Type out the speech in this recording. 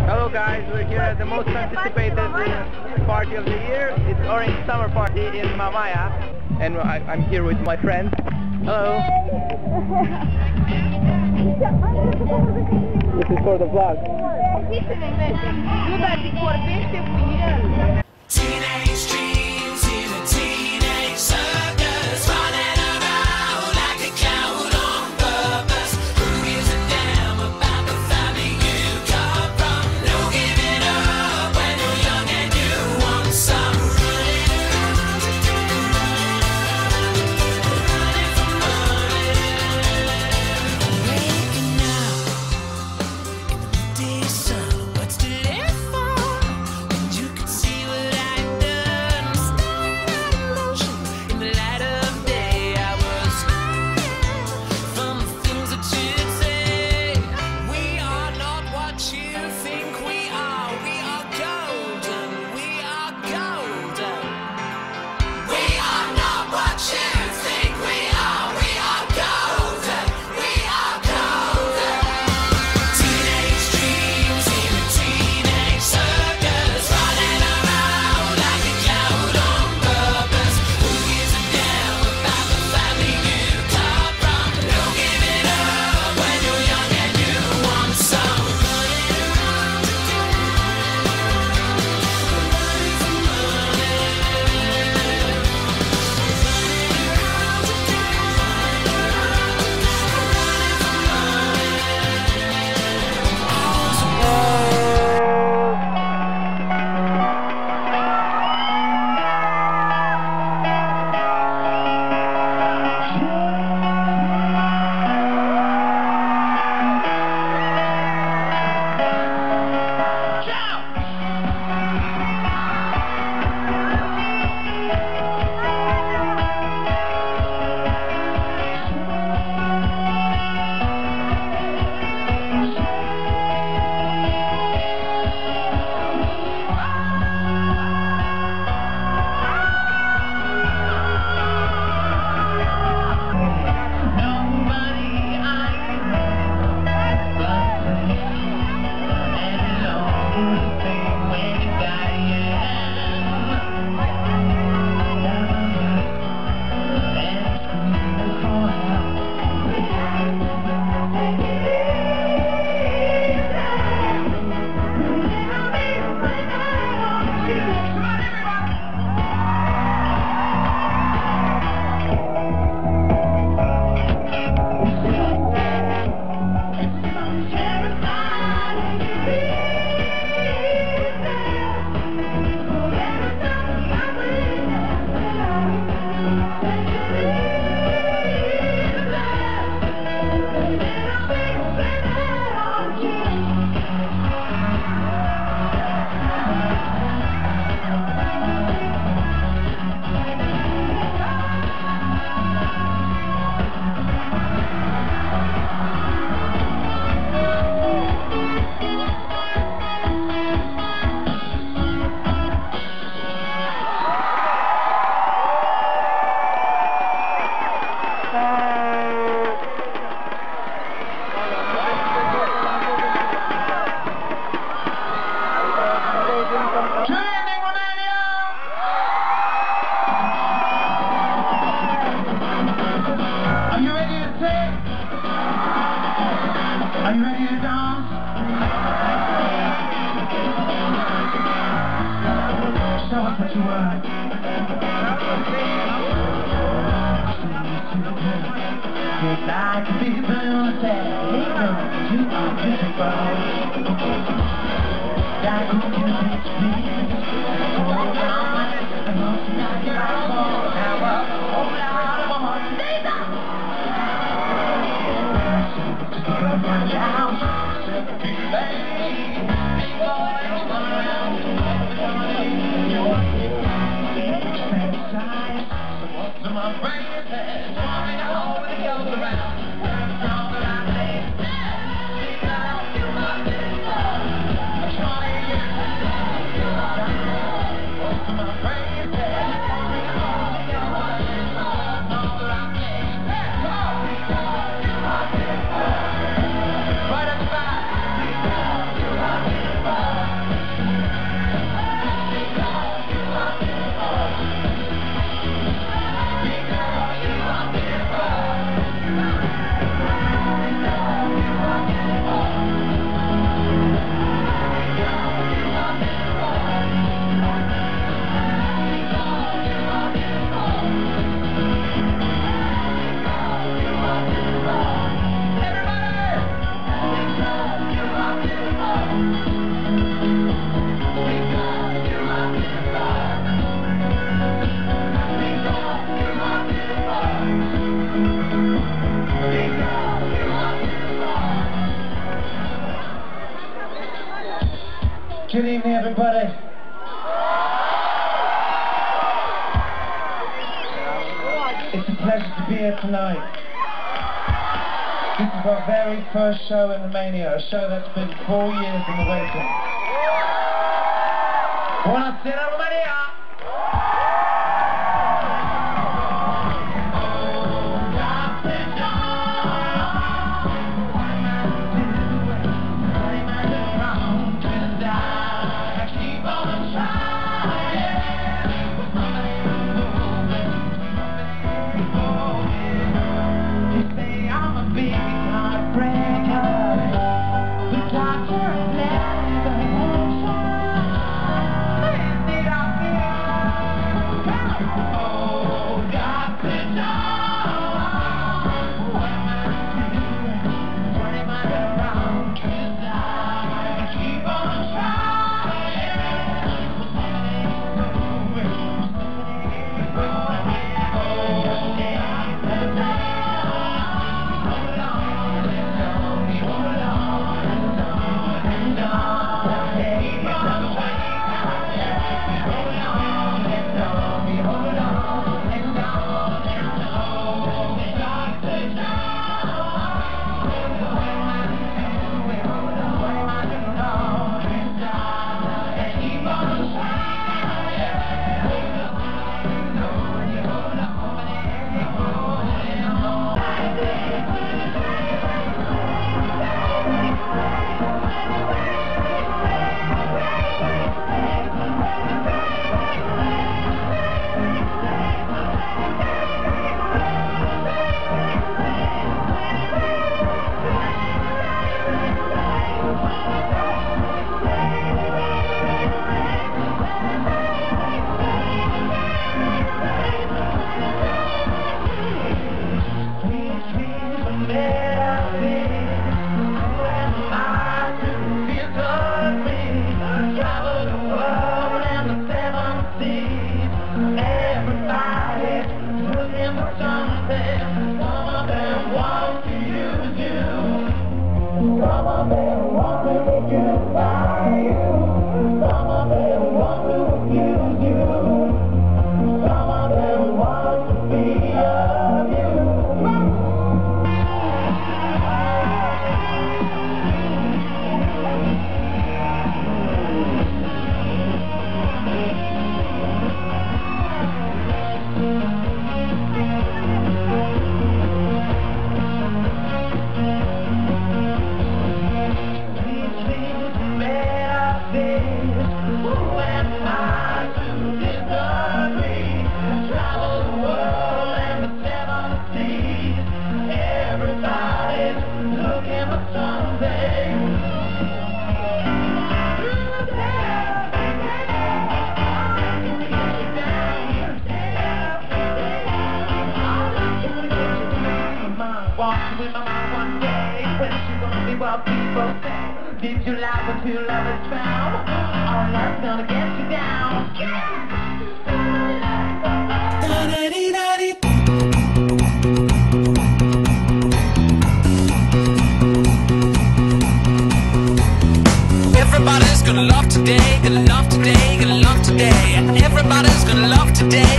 Hello guys, we're here at the most anticipated party of the year. It's Orange Summer Party in Mamaya, and I'm here with my friend. Hello. This is for the vlog. Teenage dreams in a teenage circus, running around like a clown on purpose. Who gives a damn about the family you come from? No giving up when you're young and you want some. Running for money. Waking up in the midday sun. What's to live for? When you can see what I've done. Starting out in motion in the light of day. I was from the things that you'd say. We are not what you think we are. We are golden. We are golden. We are not what you think we are. We are golden. We are golden. Teenage dreams in a teenage circus, running around like a clown on purpose. Who gives a damn about the family you come from? No giving up when you're young and you want some. Running around running for money. Are you ready to sing? Are you ready to dance? Show us what you want. You'd like to be the say, hey girl, you are beautiful. Like who can reach me? Hold on, and most not your eyeball. Now up, hold on, woman, leave up. Come on. Good evening, everybody. It's a pleasure to be here tonight. This is our very first show in Romania, a show that's been 4 years in the waiting. Buonasera, Romania! Did you like what you love is found? All that's gonna get you down. Everybody's gonna love today, gonna love today, gonna love today. Everybody's gonna love today.